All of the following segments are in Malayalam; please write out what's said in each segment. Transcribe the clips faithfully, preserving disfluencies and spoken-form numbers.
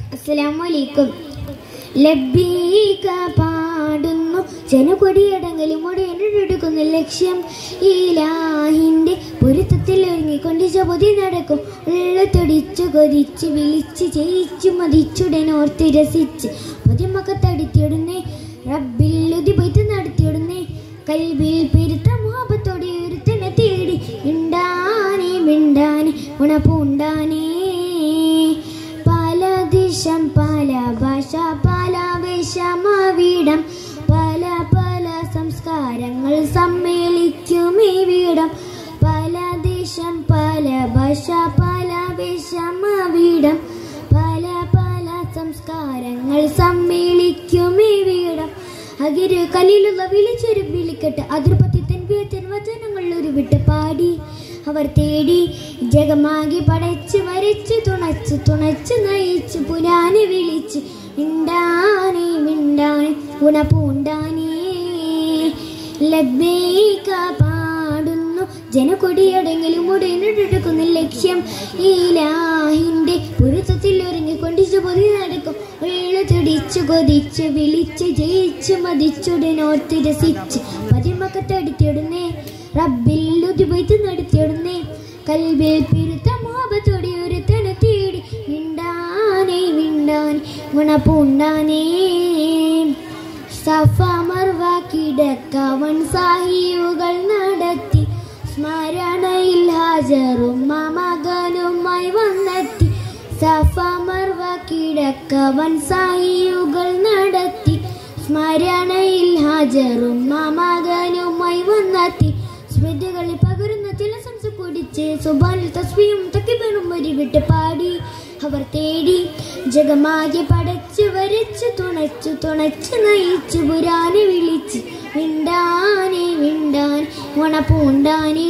അസ്സലാമു അലൈക്കും. ലബ്ബീക പാടുന്നു ജനകൊടിയടങ്ങലും ഉടനെടുക്കുന്ന ലക്ഷ്യം ഇലാഹിന്റെ പൊരുത്തത്തിൽ ഒരുങ്ങിക്കൊണ്ട് ജപതി നടക്കും. ഉള്ളത്തൊടിച്ചു കൊതിച്ച് വിളിച്ച് ജയിച്ചു മതിച്ചുടനോർത്ത് രസിച്ച് പതിമക്കത്തടിത്തിടുന്നേ റബ്ബില്ലുതി പൊയ്ത്ത് നടത്തിയിടുന്നേ കൽബിൽ പെരുത്ത മോഹത്തോടെ ഒരുത്തനെ തേടി മിണ്ടാനേ മിണ്ടാനേ ഉണപ്പൂണ്ടാനേ. പല ദിശം പല ഭാഷ പല വേഷമാവിടം പല പല സംസ്കാരങ്ങൾ സമ്മേളിക്കും ഈ വീടം. പല ദേശം പല ഭാഷ പല വേഷമാവിടം പല പല സംസ്കാരങ്ങൾ സമ്മേളിക്കും ഈ വീടം. അകിര് കലിലുള്ള വിളിച്ചൊരു വിളിക്കട്ട് അതിർപത്തി തെൻപിയത്തൻ വചനങ്ങൾ ഒരു വിട്ട് പാടി അവർ തേടി ജഗമാകി പടച്ച് വരച്ച് തുണച്ച് തുണച്ച് നയിച്ച് പുരാനെ വിളിച്ച് മിണ്ടാനേ മിണ്ടാനേ ഗുണപൂണ്ടാനേ. ലബ്ബീക പാടുന്നു ജനകൊടിയടങ്ങലും ഉടനെടുക്കുന്ന ലക്ഷ്യം ഇലാഹിന്റെ പൊരുത്തത്തിൽ ഒരുങ്ങിക്കൊണ്ട് ജപതി നടക്കും. ഉള്ളത്തൊടിച്ചു കൊതിച്ച് വിളിച്ച് ജയിച്ച് മതിച്ചുടനോർത്ത് രസിച്ച് പതിമക്കത്തടിത്തിടുന്നേ റബ്ബില്ലുതി പൊയ്ത്ത് നടത്തിയിടുന്നേ കൽബിൽ പെരുത്ത മോഹത്തോടെ ഒരുത്തനെ തേടി മിണ്ടാനേ മിണ്ടാനേ ഗുണപൂണ്ടാനേ. സഫ മർവ കിടക്കവൻ സാഹിയുകൾ നടത്തി സ്മരണയിൽ ഹാജറും മകനുമായി വന്നെത്തി. സഫ മർവ കിടക്കവൻ സാഹിയുകൾ നടത്തി സ്മരണയിൽ ഹാജറും മകനുമായി വന്നെത്തി. സ്മൃതികളിൽ പകരുന്ന ചില സംസ പൊടിച്ച് സുബാനിൽ തസ്ബീഹും തക്ബീറും ഒരു വിട്ട് പാടി അവർ തേടി ജഗമാകെ പടച്ച് വരച്ച് തുണച്ചു തുണച്ച് നയിച്ചു പുരാനെ വിളിച്ച് മിണ്ടാനേ മിണ്ടാൻ ഉണപ്പൂണ്ടാനേ.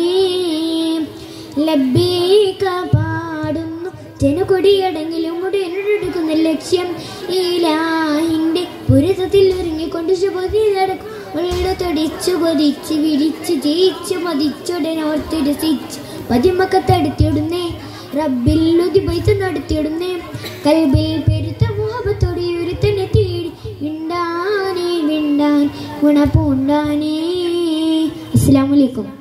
ലബ്ബീക പാടുന്നു ജനകൊടിയടങ്ങലും ഉടനെടുക്കുന്ന ലക്ഷ്യം ഇലാഹിന്റെ പൊരുത്തത്തിൽ ഒരുങ്ങിക്കൊണ്ട് ജപതി നടക്കും. ഉള്ളത്തൊടിച്ചു കൊതിച്ച് വിരിച്ച് ജയിച്ചു മതിച്ചുടനോർത്ത് രസിച്ച് പതിമക്കത്തടുത്തിടുന്നേ റബ്ബില്ലുതി പൊയ്ത്ത് നടത്തിയിടുന്നേ കൽബിൽ പെരുത്ത മോഹത്തോടെ ഒരുത്തനെ തേടി മിണ്ടാനേ മിണ്ടാൻ ഗുണപൂണ്ടാനേ. അസ്സലാമു അലൈക്കും.